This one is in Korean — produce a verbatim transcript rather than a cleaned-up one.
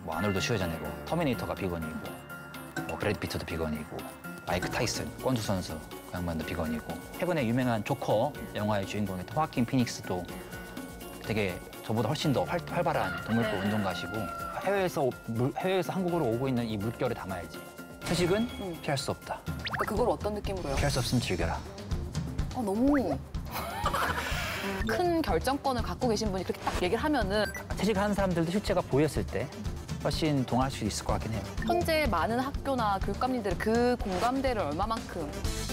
뭐 아놀드 슈워제네거, 터미네이터가 비건이고, 뭐 브래드 피트도 비건이고, 마이크 타이슨, 권투 선수 그 양반도 비건이고, 최근에 유명한 조커 영화의 주인공이었던 호아킨 피닉스도 되게 저보다 훨씬 더 활, 활발한 동물권 네. 운동가시고, 해외에서 오- 물, 해외에서 한국으로 오고 있는 이 물결을 담아야지. 회식은 음. 피할 수 없다. 그러니까 그걸 어떤 느낌으로요? 피할 수 없으면 즐겨라. 아, 너무 큰 결정권을 갖고 계신 분이 그렇게 딱 얘기를 하면은 퇴직하는 사람들도 실제가 보였을 때 훨씬 동할 수 있을 것 같긴 해요. 현재 많은 학교나 교육감님들은 그 공감대를 얼마만큼